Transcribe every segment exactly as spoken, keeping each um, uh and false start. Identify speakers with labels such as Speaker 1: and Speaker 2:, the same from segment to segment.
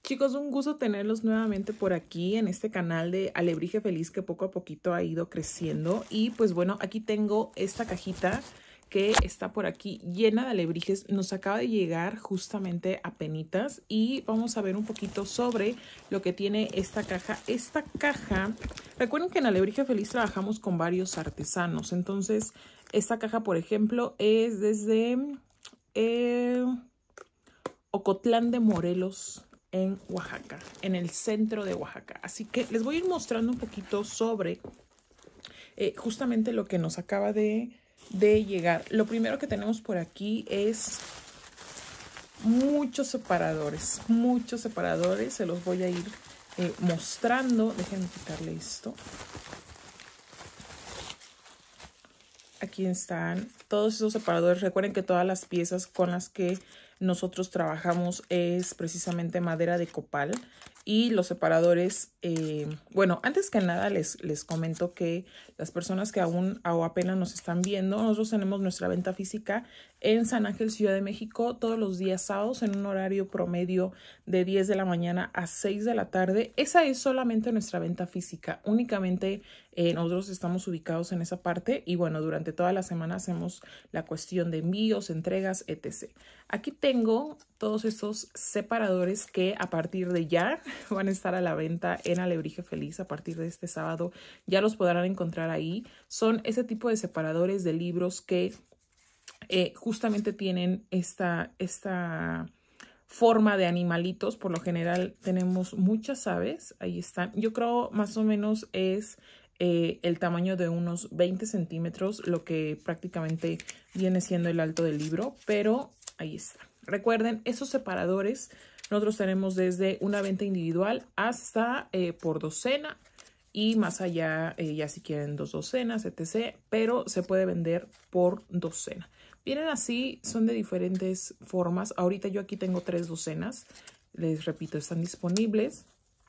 Speaker 1: Chicos, un gusto tenerlos nuevamente por aquí en este canal de Alebrije Feliz que poco a poquito ha ido creciendo. Y pues bueno, aquí tengo esta cajita que está por aquí llena de alebrijes. Nos acaba de llegar justamente a penitas y vamos a ver un poquito sobre lo que tiene esta caja. Esta caja, recuerden que en Alebrije Feliz trabajamos con varios artesanos. Entonces, esta caja, por ejemplo, es desde eh, Ocotlán de Morelos, en Oaxaca, en el centro de Oaxaca. Así que les voy a ir mostrando un poquito sobre eh, justamente lo que nos acaba de, de llegar. Lo primero que tenemos por aquí es muchos separadores, muchos separadores. Se los voy a ir eh, mostrando. Déjenme quitarle esto. Aquí están todos esos separadores. Recuerden que todas las piezas con las que nosotros trabajamos es precisamente madera de copal. Y los separadores, eh, bueno, antes que nada les, les comento que las personas que aún o apenas nos están viendo, nosotros tenemos nuestra venta física en San Ángel, Ciudad de México, todos los días sábados en un horario promedio de diez de la mañana a seis de la tarde. Esa es solamente nuestra venta física. Únicamente eh, nosotros estamos ubicados en esa parte y bueno, durante toda la semana hacemos la cuestión de envíos, entregas, etcétera. Aquí tengo todos estos separadores que a partir de ya van a estar a la venta en Alebrije Feliz. A partir de este sábado ya los podrán encontrar ahí. Son ese tipo de separadores de libros que eh, justamente tienen esta, esta forma de animalitos. Por lo general tenemos muchas aves. Ahí están. Yo creo más o menos es eh, el tamaño de unos veinte centímetros, lo que prácticamente viene siendo el alto del libro, pero ahí está. Recuerden, esos separadores nosotros tenemos desde una venta individual hasta eh, por docena y más allá, eh, ya si quieren dos docenas, etcétera. Pero se puede vender por docena. Vienen así, son de diferentes formas. Ahorita yo aquí tengo tres docenas. Les repito, están disponibles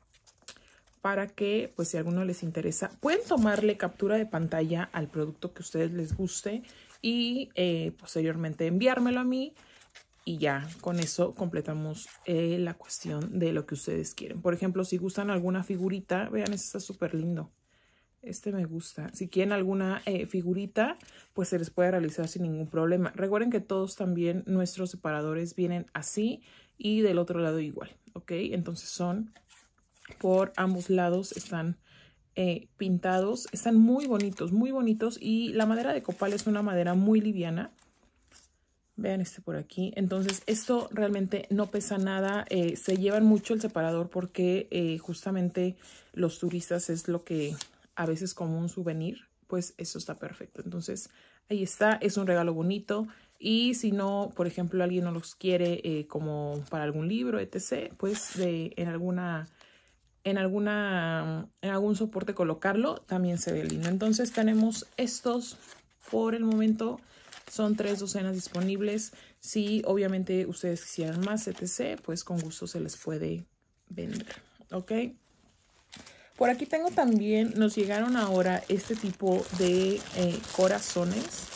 Speaker 1: para que, pues si a alguno les interesa, pueden tomarle captura de pantalla al producto que a ustedes les guste y eh, posteriormente enviármelo a mí. Y ya con eso completamos eh, la cuestión de lo que ustedes quieren. Por ejemplo, si gustan alguna figurita, vean, este está súper lindo. Este me gusta. Si quieren alguna eh, figurita, pues se les puede realizar sin ningún problema. Recuerden que todos también nuestros separadores vienen así y del otro lado igual, ¿ok? Entonces son por ambos lados, están eh, pintados. Están muy bonitos, muy bonitos. Y la madera de copal es una madera muy liviana. Vean este por aquí. Entonces, esto realmente no pesa nada. Eh, se llevan mucho el separador porque eh, justamente los turistas es lo que a veces como un souvenir. Pues eso está perfecto. Entonces, ahí está. Es un regalo bonito. Y si no, por ejemplo, alguien no los quiere eh, como para algún libro, etcétera. Pues de, en alguna... En, alguna, en algún soporte colocarlo, también se ve lindo. Entonces, tenemos estos por el momento. Son tres docenas disponibles. Si obviamente ustedes quisieran más, etcétera, pues con gusto se les puede vender, ¿ok? Por aquí tengo también, nos llegaron ahora este tipo de eh, corazones.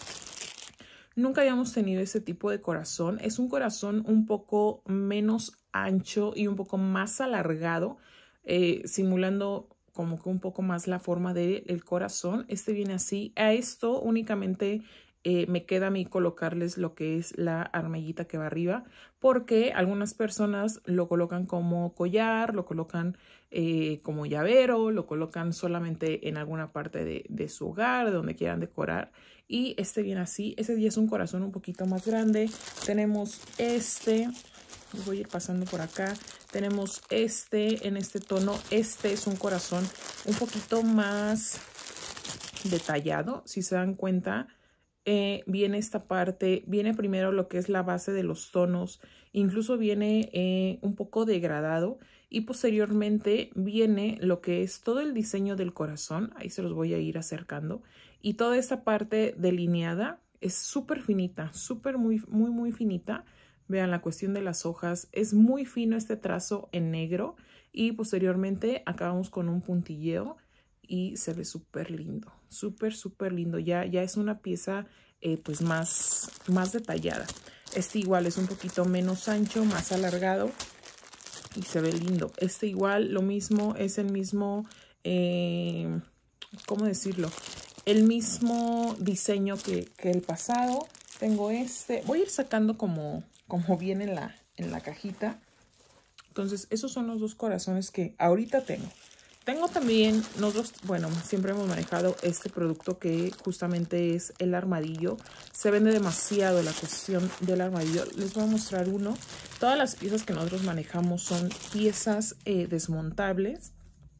Speaker 1: Nunca habíamos tenido este tipo de corazón. Es un corazón un poco menos ancho y un poco más alargado, eh, simulando como que un poco más la forma del corazón. Este viene así. A esto únicamente Eh, me queda a mí colocarles lo que es la armellita que va arriba, porque algunas personas lo colocan como collar, lo colocan eh, como llavero, lo colocan solamente en alguna parte de, de su hogar, de donde quieran decorar. Y este viene así. Ese día es un corazón un poquito más grande. Tenemos este, voy a ir pasando por acá. Tenemos este en este tono. Este es un corazón un poquito más detallado, si se dan cuenta. Eh, viene esta parte, viene primero lo que es la base de los tonos, incluso viene eh, un poco degradado y posteriormente viene lo que es todo el diseño del corazón. Ahí se los voy a ir acercando y toda esta parte delineada es súper finita, súper muy, muy, muy finita. Vean la cuestión de las hojas, es muy fino este trazo en negro y posteriormente acabamos con un puntilleo. Y se ve súper lindo, súper, súper lindo. Ya, ya es una pieza eh, pues más, más detallada. Este igual es un poquito menos ancho, más alargado. y se ve lindo. Este igual, lo mismo, es el mismo, eh, ¿cómo decirlo? El mismo diseño que, que el pasado. Tengo este, voy a ir sacando como, como viene en la, en la cajita. Entonces, esos son los dos corazones que ahorita tengo. Tengo también, nosotros, bueno, siempre hemos manejado este producto que justamente es el armadillo. Se vende demasiado la cuestión del armadillo. Les voy a mostrar uno. Todas las piezas que nosotros manejamos son piezas eh, desmontables.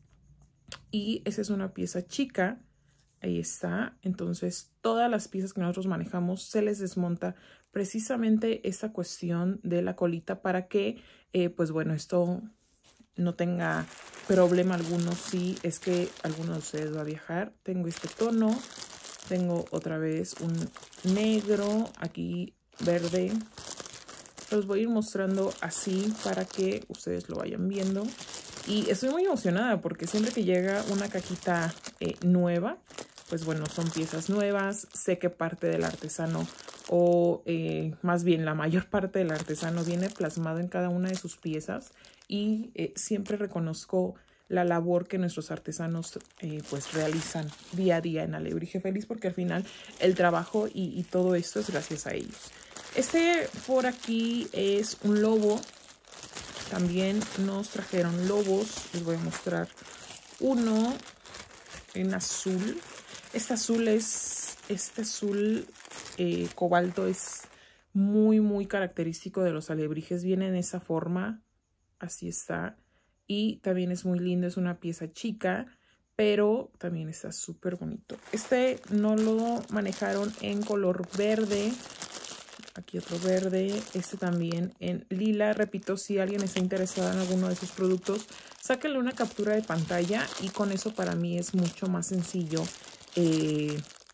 Speaker 1: Y esa es una pieza chica. Ahí está. Entonces, todas las piezas que nosotros manejamos se les desmonta precisamente esta cuestión de la colita para que, eh, pues bueno, esto no tenga problema alguno si es que alguno de ustedes va a viajar. Tengo este tono, tengo otra vez un negro, aquí verde. Los voy a ir mostrando así para que ustedes lo vayan viendo. Y estoy muy emocionada porque siempre que llega una cajita eh, nueva, pues bueno, son piezas nuevas. Sé que parte del artesano, o eh, más bien la mayor parte del artesano, viene plasmado en cada una de sus piezas. Y eh, siempre reconozco la labor que nuestros artesanos eh, pues realizan día a día en Alebrije Feliz, porque al final el trabajo y, y todo esto es gracias a ellos. Este por aquí es un lobo. También nos trajeron lobos. Les voy a mostrar uno en azul. Este azul es, este azul eh, cobalto es muy, muy característico de los alebrijes. Viene en esa forma. Así está. Y también es muy lindo. Es una pieza chica, pero también está súper bonito. Este no lo manejaron en color verde. Aquí otro verde. Este también en lila. Repito, si alguien está interesado en alguno de esos productos, sáquenle una captura de pantalla y con eso para mí es mucho más sencillo eh,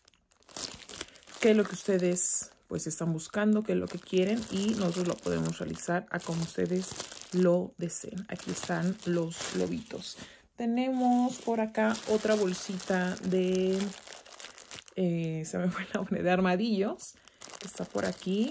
Speaker 1: que lo que ustedes pues están buscando, que es lo que quieren, y nosotros lo podemos realizar a como ustedes lo deseen. Aquí están los lobitos. Tenemos por acá otra bolsita de, eh, se me fue el nombre, de armadillos, que está por aquí.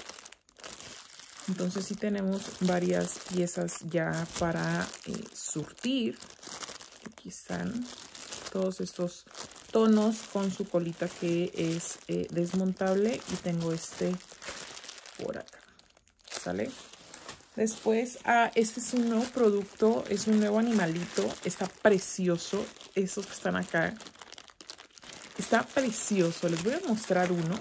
Speaker 1: Entonces sí tenemos varias piezas ya para eh, surtir. Aquí están todos estos tonos con su colita que es eh, desmontable, y tengo este por acá, ¿sale? Después, ah, este es un nuevo producto, es un nuevo animalito, está precioso. Esos que están acá, está precioso. Les voy a mostrar uno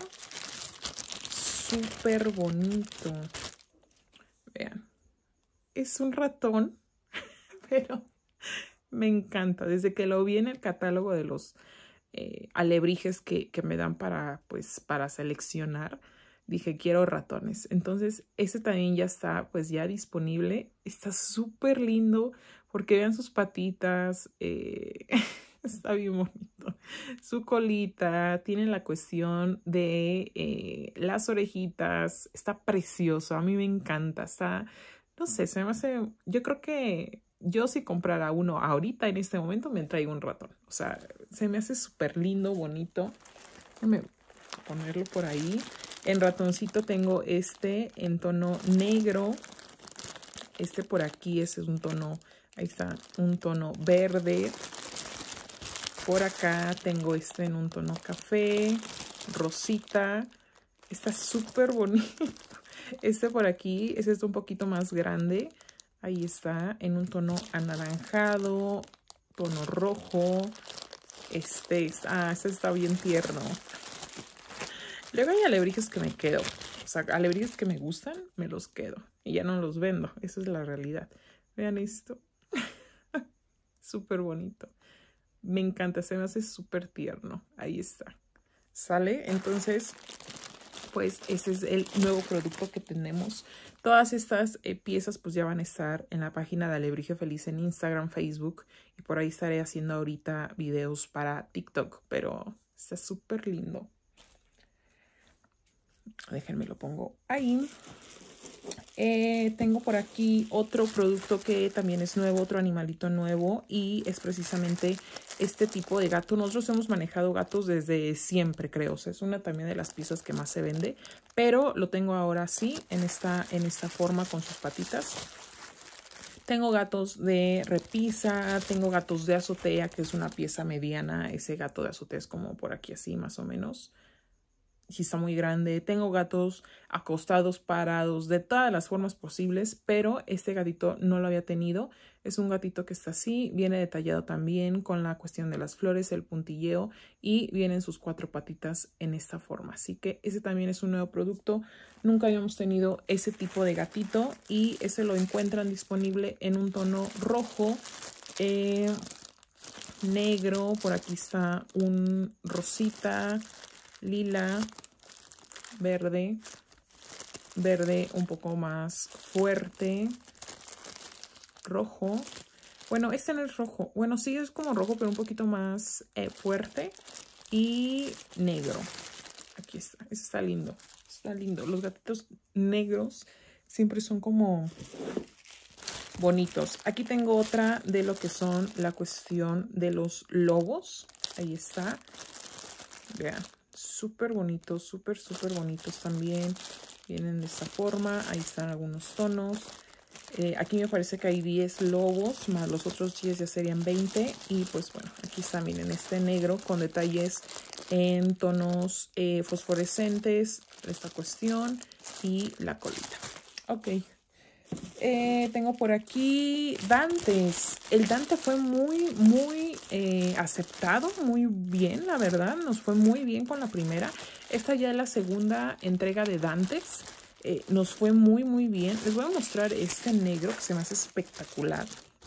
Speaker 1: súper bonito. Vean, es un ratón, pero me encanta. Desde que lo vi en el catálogo de los eh, alebrijes que, que me dan para, pues, para seleccionar, dije, quiero ratones. Entonces, ese también ya está, pues, ya disponible. Está súper lindo porque vean sus patitas. Eh, está bien bonito. Su colita. Tiene la cuestión de eh, las orejitas. Está precioso. A mí me encanta. Está, no sé, se me hace... Yo creo que yo si comprara uno ahorita, en este momento, me traigo un ratón. O sea, se me hace súper lindo, bonito. Déjame ponerlo por ahí. En ratoncito tengo este en tono negro. Este por aquí, ese es un tono, ahí está, un tono verde. Por acá tengo este en un tono café, rosita. Está súper bonito. Este por aquí, ese es un poquito más grande. Ahí está, en un tono anaranjado, tono rojo. Este, ah, este está bien tierno. Luego hay alebrijes que me quedo. O sea, alebrijes que me gustan, me los quedo. Y ya no los vendo. Esa es la realidad. Vean esto. Súper bonito. Me encanta. Se me hace súper tierno. Ahí está. ¿Sale? Entonces, pues ese es el nuevo producto que tenemos. Todas estas eh, piezas pues ya van a estar en la página de Alebrije Feliz en Instagram, Facebook. Y por ahí estaré haciendo ahorita videos para TikTok. Pero está súper lindo. Déjenme lo pongo ahí. Eh, tengo por aquí otro producto que también es nuevo, otro animalito nuevo, y es precisamente este tipo de gato. Nosotros hemos manejado gatos desde siempre, creo. O sea, es una también de las piezas que más se vende, pero lo tengo ahora así, en esta, en esta forma con sus patitas. Tengo gatos de repisa, tengo gatos de azotea, que es una pieza mediana. Ese gato de azotea es como por aquí así, más o menos. Sí está muy grande. Tengo gatos acostados, parados, de todas las formas posibles, pero este gatito no lo había tenido. Es un gatito que está así, viene detallado también con la cuestión de las flores, el puntilleo, y vienen sus cuatro patitas en esta forma. Así que ese también es un nuevo producto. Nunca habíamos tenido ese tipo de gatito y ese lo encuentran disponible en un tono rojo, eh, negro. Por aquí está un rosita, lila, verde, verde un poco más fuerte, rojo. Bueno, este no es rojo. Bueno, sí es como rojo, pero un poquito más eh, fuerte. Y negro. Aquí está. Este está lindo. Está lindo. Los gatitos negros siempre son como bonitos. Aquí tengo otra de lo que son la cuestión de los lobos. Ahí está. Vean. Súper bonitos, súper, súper bonitos también. Vienen de esta forma. Ahí están algunos tonos. Eh, aquí me parece que hay diez lobos, más los otros diez ya serían veinte. Y pues bueno, aquí está, miren, este negro con detalles en tonos eh, fosforescentes, esta cuestión y la colita. Ok. Eh, tengo por aquí Dantes. El Dante fue muy, muy eh, aceptado, muy bien, la verdad. Nos fue muy bien con la primera. Esta ya es la segunda entrega de Dantes. Eh, nos fue muy, muy bien. Les voy a mostrar este negro que se me hace espectacular.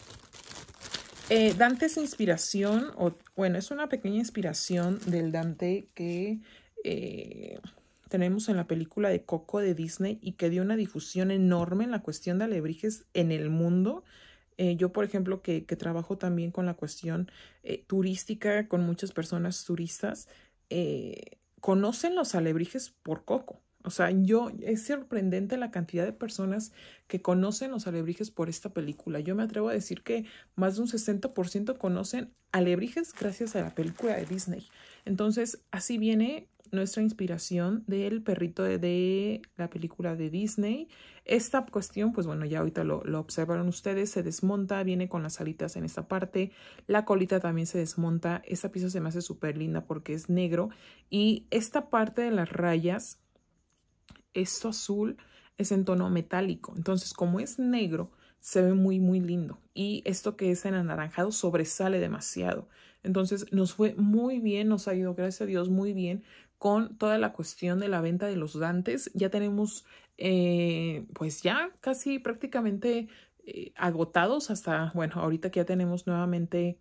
Speaker 1: Eh, Dante es inspiración, o bueno, es una pequeña inspiración del Dante que eh, tenemos en la película de Coco de Disney y que dio una difusión enorme en la cuestión de alebrijes en el mundo. Eh, yo, por ejemplo, que, que trabajo también con la cuestión eh, turística, con muchas personas turistas, eh, conocen los alebrijes por Coco. O sea, yo, es sorprendente la cantidad de personas que conocen los alebrijes por esta película. Yo me atrevo a decir que más de un sesenta por ciento conocen alebrijes gracias a la película de Disney. Entonces, así viene nuestra inspiración del perrito de, de la película de Disney. Esta cuestión, pues bueno, ya ahorita lo, lo observaron ustedes, se desmonta, viene con las alitas en esta parte. La colita también se desmonta. Esta pieza se me hace súper linda porque es negro. Y esta parte de las rayas, esto azul es en tono metálico. Entonces, como es negro, se ve muy, muy lindo. Y esto que es en anaranjado sobresale demasiado. Entonces, nos fue muy bien, nos ha ido, gracias a Dios, muy bien con toda la cuestión de la venta de los Dantes. Ya tenemos, eh, pues ya casi prácticamente eh, agotados hasta, bueno, ahorita que ya tenemos nuevamente...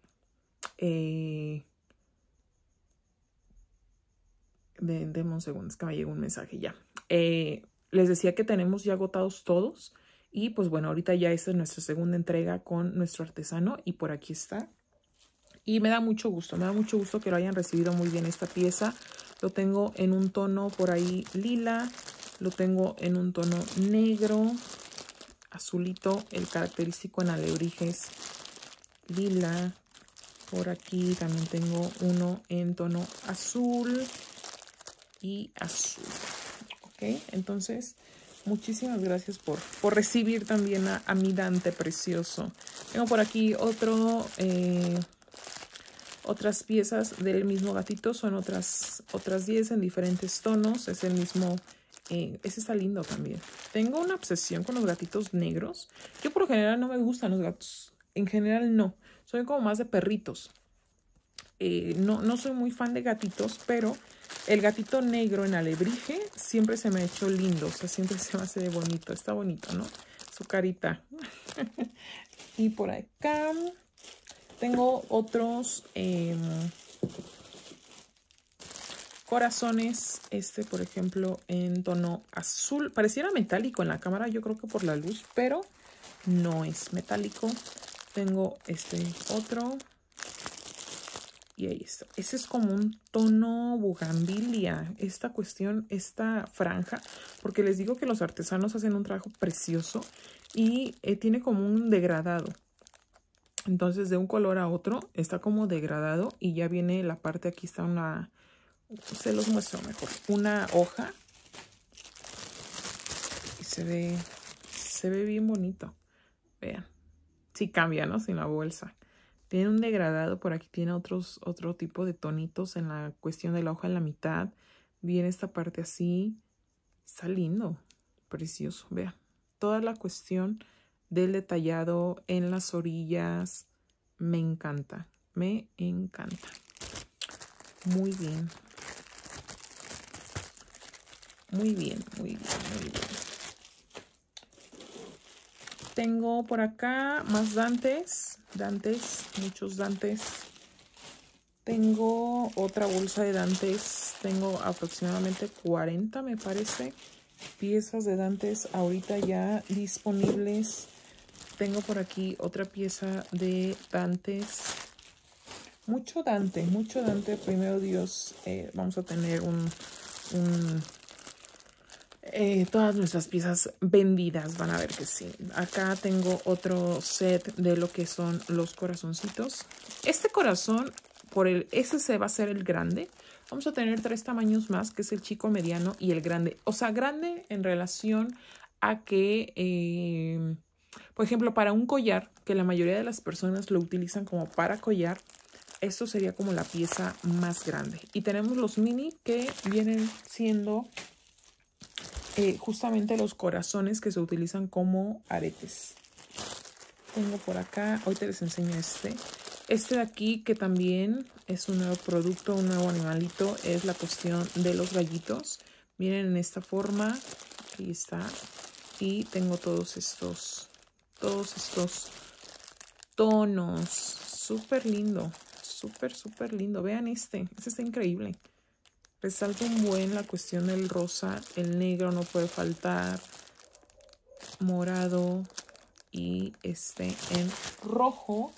Speaker 1: Eh, de, deme un segundo, es que me llegó un mensaje ya. Eh, les decía que tenemos ya agotados todos. Y pues bueno, ahorita ya esta es nuestra segunda entrega con nuestro artesano. Y por aquí está. Y me da mucho gusto, me da mucho gusto que lo hayan recibido muy bien esta pieza. Lo tengo en un tono por ahí lila. Lo tengo en un tono negro. Azulito, el característico en alebrijes lila. Por aquí también tengo uno en tono azul y azul. Ok, entonces muchísimas gracias por, por recibir también a, a mi Dante precioso. Tengo por aquí otro, eh, otras piezas del mismo gatito. Son otras, otras diez en diferentes tonos. Es el mismo, eh, ese está lindo también. Tengo una obsesión con los gatitos negros. Yo por lo general no me gustan los gatos. En general no. Soy como más de perritos. Eh, no, no soy muy fan de gatitos, pero el gatito negro en alebrije siempre se me ha hecho lindo. O sea, siempre se me hace bonito. Está bonito, ¿no? Su carita. Y por acá tengo otros eh, corazones. Este, por ejemplo, en tono azul. Pareciera metálico en la cámara, yo creo que por la luz, pero no es metálico. Tengo este otro. Y ahí está. Ese es como un tono bugambilia. Esta cuestión, esta franja. Porque les digo que los artesanos hacen un trabajo precioso. Y eh, tiene como un degradado. Entonces de un color a otro está como degradado. Y ya viene la parte, aquí está una... Se los muestro mejor. Una hoja. Y se ve... Se ve bien bonito. Vean. sí cambia, ¿no? Sin la bolsa. Tiene un degradado, por aquí tiene otros, otro tipo de tonitos en la cuestión de la hoja en la mitad. Viene esta parte así. Está lindo, precioso, vean. Toda la cuestión del detallado en las orillas. Me encanta, me encanta. Muy bien. Muy bien, muy bien, muy bien. Tengo por acá más dantes, dantes, muchos dantes. Tengo otra bolsa de dantes, tengo aproximadamente cuarenta, me parece, piezas de dantes ahorita ya disponibles. Tengo por aquí otra pieza de dantes. Mucho dante, mucho dante, primero Dios, eh, vamos a tener un... un Eh, todas nuestras piezas vendidas, van a ver que sí. Acá tengo otro set de lo que son los corazoncitos. Este corazón, por el ese se va a ser el grande. Vamos a tener tres tamaños más, que es el chico, mediano y el grande. O sea, grande en relación a que, eh, por ejemplo, para un collar, que la mayoría de las personas lo utilizan como para collar, esto sería como la pieza más grande. Y tenemos los mini que vienen siendo... Eh, justamente los corazones que se utilizan como aretes. Tengo por acá, hoy te les enseño este. Este de aquí que también es un nuevo producto, un nuevo animalito, es la cuestión de los gallitos. Vienen en esta forma, aquí está. Y tengo todos estos, todos estos tonos. Súper lindo, súper, súper lindo. Vean este, este está increíble. Resalta un buen la cuestión del rosa, el negro no puede faltar, morado y este en rojo.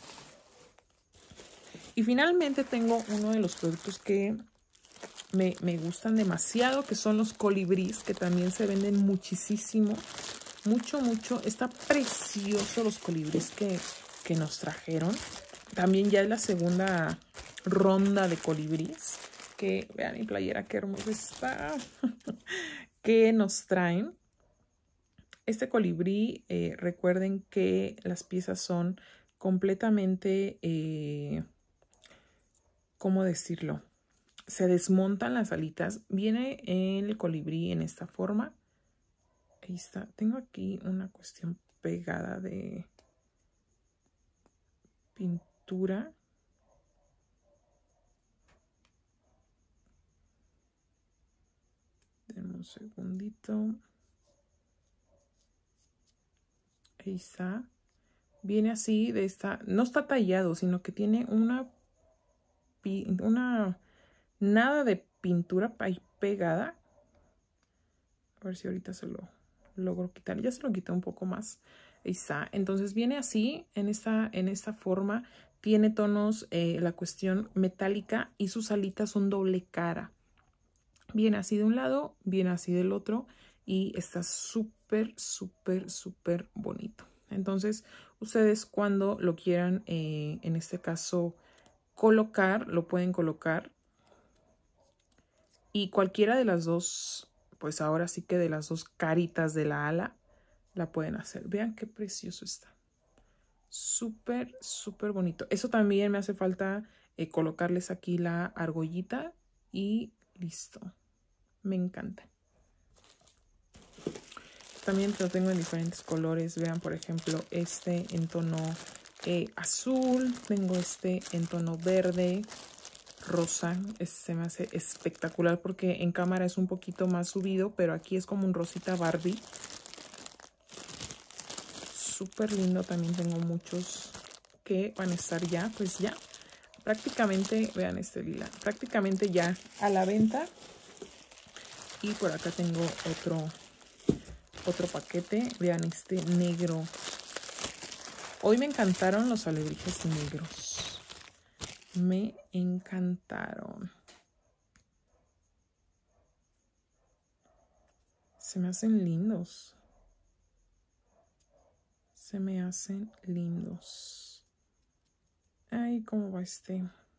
Speaker 1: Y finalmente tengo uno de los productos que me, me gustan demasiado, que son los colibríes, que también se venden muchísimo, mucho, mucho. Está precioso los colibríes que, que nos trajeron. También ya es la segunda ronda de colibríes. Que vean mi playera, qué hermosa está. Que nos traen. Este colibrí, eh, recuerden que las piezas son completamente, eh, ¿cómo decirlo? Se desmontan las alitas. Viene el colibrí en esta forma. Ahí está. Tengo aquí una cuestión pegada de pintura. Denme un segundito. Ahí está. Viene así de esta, no está tallado, sino que tiene una, una, nada de pintura ahí pegada. A ver si ahorita se lo logro quitar. Ya se lo quité un poco más. Ahí está. Entonces viene así, en esta, en esta forma. Tiene tonos, eh, la cuestión metálica y sus alitas son doble cara. Viene así de un lado, viene así del otro y está súper, súper, súper bonito. Entonces, ustedes cuando lo quieran, eh, en este caso, colocar, lo pueden colocar. Y cualquiera de las dos, pues ahora sí que de las dos caritas de la ala, la pueden hacer. Vean qué precioso está. Súper, súper bonito. Eso también me hace falta eh, colocarles aquí la argollita y listo. Me encanta. También lo tengo en diferentes colores. Vean, por ejemplo, este en tono eh, azul. Tengo este en tono verde, rosa. Este se me hace espectacular porque en cámara es un poquito más subido, pero aquí es como un rosita Barbie. Súper lindo. También tengo muchos que van a estar ya, pues ya. Prácticamente, vean este lila, prácticamente ya a la venta. Y por acá tengo otro... Otro paquete, vean este negro. Hoy me encantaron los alebrijes negros. Me encantaron. Se me hacen lindos. Se me hacen lindos. Ay, ¿cómo va este?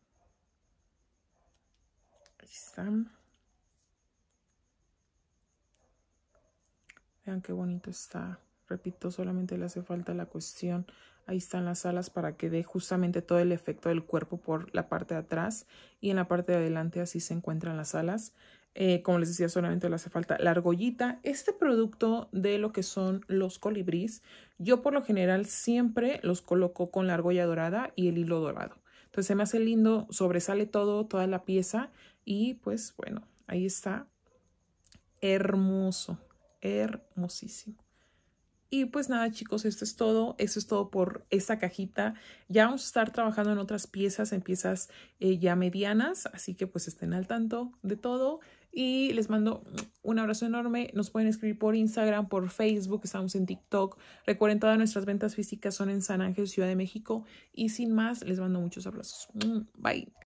Speaker 1: Ahí están. Vean qué bonito está. Repito, solamente le hace falta la cuestión. Ahí están las alas para que dé justamente todo el efecto del cuerpo por la parte de atrás. Y en la parte de adelante así se encuentran las alas. Eh, como les decía, solamente le hace falta la argollita. Este producto de lo que son los colibríes, yo por lo general siempre los coloco con la argolla dorada y el hilo dorado. Entonces se me hace lindo, sobresale todo, toda la pieza. Y pues bueno, ahí está. Hermoso, hermosísimo. Y pues nada, chicos, esto es todo. Esto es todo por esta cajita. Ya vamos a estar trabajando en otras piezas, en piezas eh, ya medianas. Así que pues estén al tanto de todo. Y les mando un abrazo enorme. Nos pueden escribir por Instagram, por Facebook. Estamos en TikTok. Recuerden, todas nuestras ventas físicas son en San Ángel, Ciudad de México. Y sin más, les mando muchos abrazos. Bye.